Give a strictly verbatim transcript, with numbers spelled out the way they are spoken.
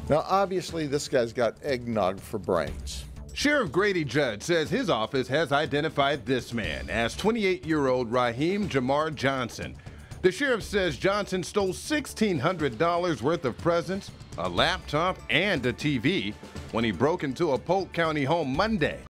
Now, obviously, this guy's got eggnog for brains. Sheriff Grady Judd says his office has identified this man as twenty-eight-year-old Raheem Jamar Johnson. The sheriff says Johnson stole sixteen hundred dollars worth of presents, a laptop, and a T V when he broke into a Polk County home Monday.